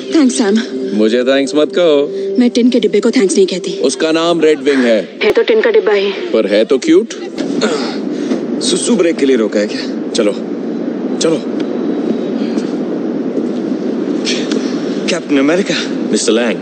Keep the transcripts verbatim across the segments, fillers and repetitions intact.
Thanks Sam. मुझे thanks मत कहो। मैं टिन के डिब्बे को थैंक्स नहीं कहती। उसका नाम रेड विंग है। है तो टिन का डिब्बा ही, पर है तो क्यूट। सुसु ब्रेक के लिए रोका है क्या? चलो चलो। Captain America. Mister Lang.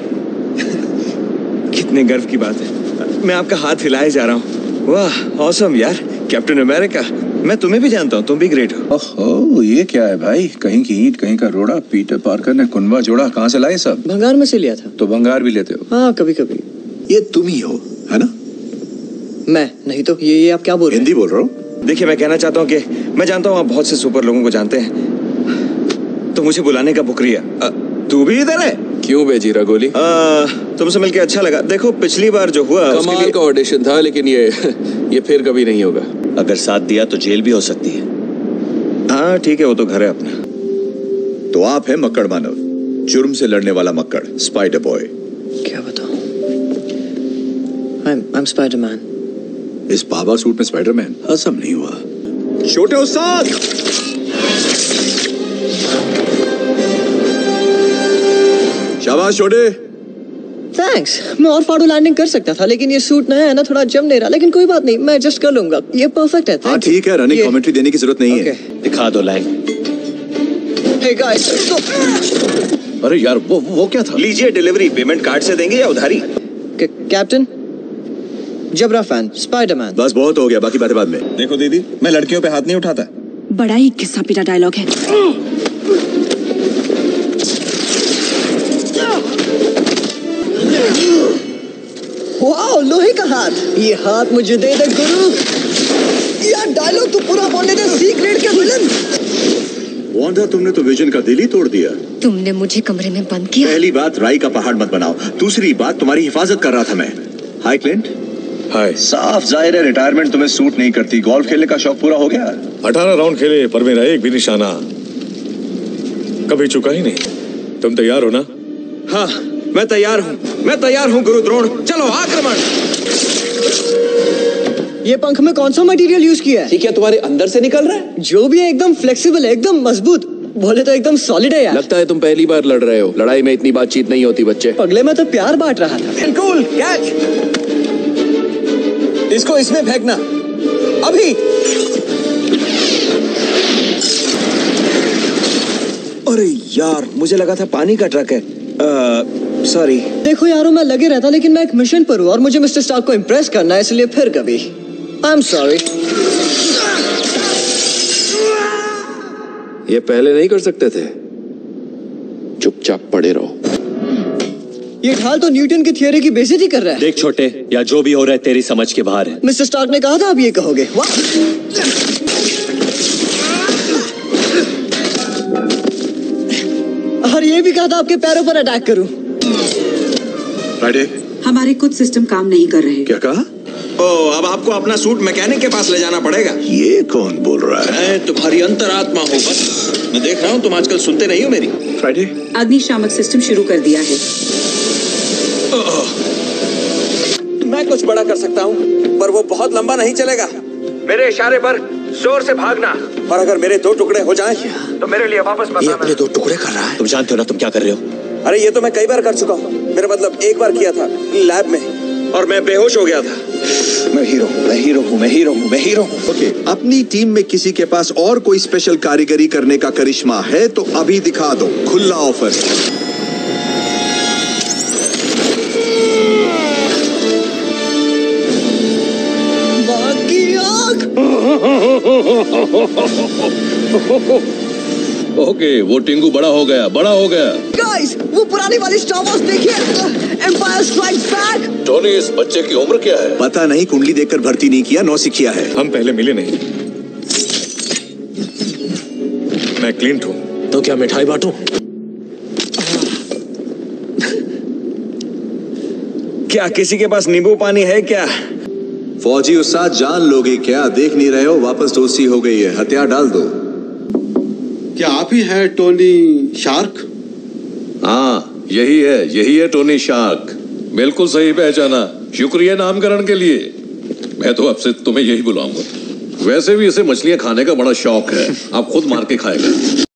कितने गर्व की बात है, मैं आपका हाथ हिलाए जा रहा हूँ। वाह ऑसम यार, कैप्टन अमेरिका। मैं तुम्हें भी जानता हूँ, तुम भी ग्रेट हो। ओहो, ये क्या है भाई? कहीं की ईंट कहीं का रोड़ा। पीटर पार्कर ने कुनबा जोड़ा। कहाँ से लाए सब? भंगार में से लिया था। तो भंगार भी लेते हो? हाँ कभी कभी। ये तुम ही हो है ना? मैं नहीं तो ये ये आप क्या बोल रहे हैं? हिंदी बोल रहा हूँ। देखिए मैं कहना चाहता हूँ कि मैं जानता हूँ आप बहुत से सुपर लोगों को जानते हैं, तो मुझे बुलाने का शुक्रिया। तू भी इधर है? क्यों भेजी रंगोली? तुमसे मिलके अच्छा लगा। देखो पिछली बार जो हुआ कमाल लिए... का ऑडिशन था, लेकिन ये ये फिर कभी नहीं होगा। अगर साथ दिया तो जेल भी हो सकती है। हाँ ठीक है, वो तो घर है अपना। तो आप है मक्कड़ मानव, जुर्म से लड़ने वाला मक्कड़, स्पाइडर बॉय। क्या बताऊं? I'm I'm Spider-Man। इस बाबा सूट में स्पाइडरमैन असम नहीं हुआ। छोटे उस्ताद। शाबाश छोटे। थैंक्स। मैं और फाड़ू लैंडिंग कर सकता था, लेकिन ये सूट नया है ना, थोड़ा जम नहीं रहा, लेकिन कोई बात नहीं, मैं एडजस्ट कर लूंगा। ये परफेक्ट है। हाँ ठीक है, रनिंग कमेंट्री देने की जरूरत नहीं है। दिखा दो लैंग। हे गाइस, अरे यार वो वो क्या था? लीजिए डिलीवरी। पेमेंट कार्ड से देंगे या उधारी? कैप्टन जबरा फैन, स्पाइडरमैन। बस बहुत हो गया, बाकी बातें बाद में। देखो दीदी, मैं लड़कियों पे हाथ नहीं उठाता। बड़ा ही घिसा पीटा डायलॉग है। वाओ, लोहे का हाथ। ये हाथ मुझे दे दे गुरु। यार डायलॉग तो पूरा बोलने दे। सीक्रेट के विलन। वांडा, तुमने तो विजन का दिल ही तोड़ दिया। तुमने मुझे कमरे में बंद किया। पहली बात, राई का पहाड़ मत बनाओ। दूसरी बात, तुम्हारी हिफाजत कर रहा था मैं। Hi Clint. हाय। साफ जाहिर है रिटायरमेंट तुम्हें सूट नहीं करती। गोल्फ खेलने का शौक पूरा हो गया? अठारह राउंड खेले पर मेरा एक भी निशाना कभी चुका ही नहीं। तुम तैयार हो ना? हाँ मैं तैयार हूँ, मैं तैयार हूँ गुरु द्रोण। चलो आक्रमण। ये पंख में कौन सा मटेरियल यूज किया है? ये क्या तुम्हारे अंदर से निकल रहा है? जो भी है एकदम फ्लेक्सिबल है, एकदम मजबूत। बोले तो एकदम सॉलिड है यार। लगता है तुम पहली बार लड़ रहे हो। लड़ाई में इतनी बातचीत नहीं होती बच्चे। पगले में तो प्यार बांट रहा था। Cool catch. इसको इसमें फेंकना अभी। अरे यार, मुझे लगा था पानी का ट्रक है। सॉरी। देखो यारो, मैं लगे रहता, लेकिन मैं एक मिशन पर हूँ और मुझे मिस्टर स्टार्क को इम्प्रेस करना है, इसलिए फिर कभी। I am sorry. ये पहले नहीं कर सकते थे? चुपचाप पड़े रहो। ये ढाल तो न्यूटन की थियरी की बेइज्जती कर रहा है। देख छोटे, या जो भी हो रहा है तेरी समझ के बाहर है। मिस्टर स्टार्क ने कहा था आप ये कहोगे। और ये भी कहा था आपके पैरों पर अटैक करूं। फ्राइडे, हमारे कुछ सिस्टम काम नहीं कर रहे। क्या कहा? ओ, अब आपको अपना सूट मैकेनिक के पास ले जाना पड़ेगा। ये कौन बोल रहा है? मैं तुम्हारी अंतरात्मा हूँ बस। मैं देख रहा हूँ तुम आजकल सुनते नहीं हो मेरी। फ्राइडे, अग्निशामक सिस्टम शुरू कर दिया है। मैं कुछ बड़ा कर सकता हूँ, पर वो बहुत लंबा नहीं चलेगा। मेरे इशारे पर जोर से भागना, और अगर मेरे दो टुकड़े हो जाएं, तो मेरे लिए वापस मत आना। ये अपने दो टुकड़े कर रहा है। तुम जानते हो ना तुम क्या कर रहे हो? अरे ये तो मैं कई बार कर चुका हूँ। मेरा मतलब एक बार किया था लैब में, और मैं बेहोश हो गया था। मैं हीरो हूँ, मैं हीरो हूँ, मैं हीरो हूँ, मैं हीरो हूँ। ओके, अपनी टीम में किसी के पास और कोई स्पेशल कारीगरी करने का करिश्मा है तो अभी दिखा दो। खुला ऑफर। ओके, वो टिंगू बड़ा हो गया, बड़ा हो गया। गाइस, वो पुरानी वाली स्टार वॉर्स देखिए, एम्पायर स्ट्राइक्स बैक। टोनी, इस बच्चे की उम्र क्या है? पता नहीं, कुंडली देखकर भर्ती नहीं किया, नौसिखिया है। हम पहले मिले नहीं। मैं क्लिंट हूँ। तो क्या मिठाई बांटूं? क्या किसी के पास नींबू पानी है क्या? फौजी उस्ताद, जान लोगे क्या? देख नहीं रहे हो, वापस दोस्ती हो गई है, हथियार डाल दो। क्या आप ही हैं टोनी शार्क? हाँ, यही है, यही है टोनी शार्क। बिल्कुल सही पहचाना। शुक्रिया नामकरण के लिए। मैं तो अब से तुम्हें यही बुलाऊंगा। वैसे भी इसे मछलियां खाने का बड़ा शौक है। आप खुद मार के खाएगा।